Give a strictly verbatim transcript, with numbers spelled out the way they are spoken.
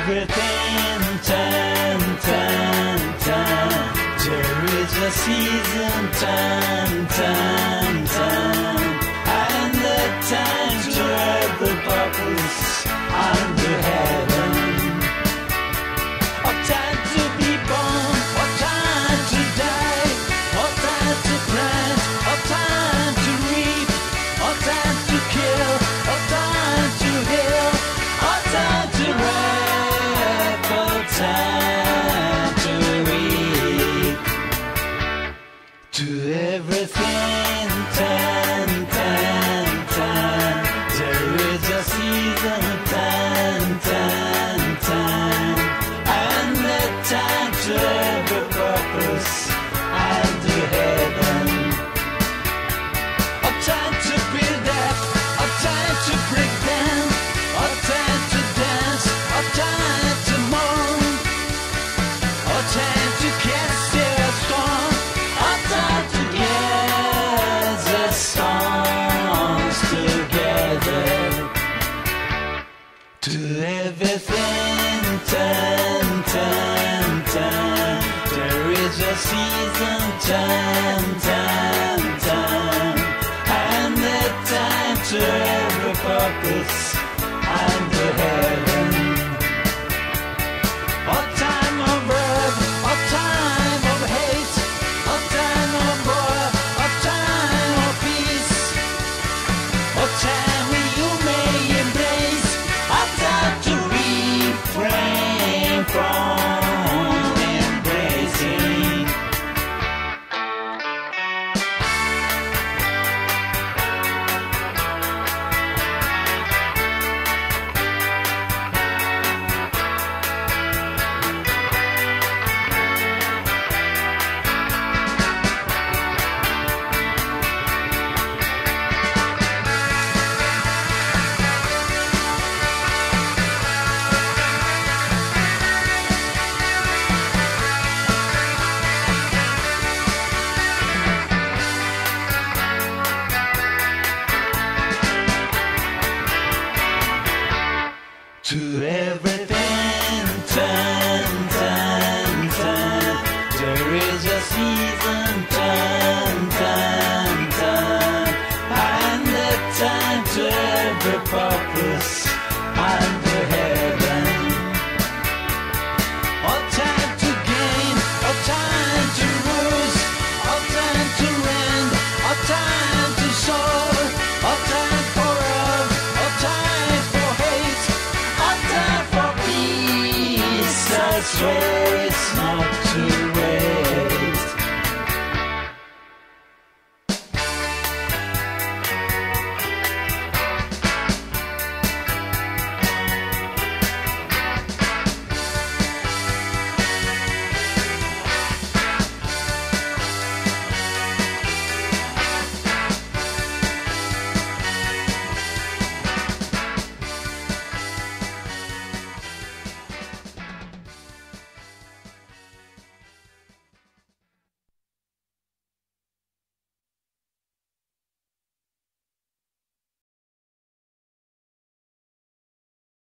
everything. Time, time, time. There is a season. Time, time, time. And the time to have the purpose under heaven. A time to be born, a time to die, a time to plant, a time to reap, a time to kill, a time to heal, a time to wrap, a time to reap. To everything, time, time, time. There is a season, time, time, time. And the time to every purpose under heaven. A time to build up, a time to break down, a time to dance, a time to mourn, a time to cast their storm, a time to gather songs together. To everything, time, time, time. There is a season, time, time, time. And the time to every purpose under heaven. A time of love, a time of hate, a time of war, a time of peace, a time you may embrace, a time to refrain from embracing. To everything, time, time, time. There is a season, time, time, time. And the time to every purpose under heaven. A time to gain, a time to lose, a time to rend, a time to soar, a time for love, a time for hate, a time for peace, I swear.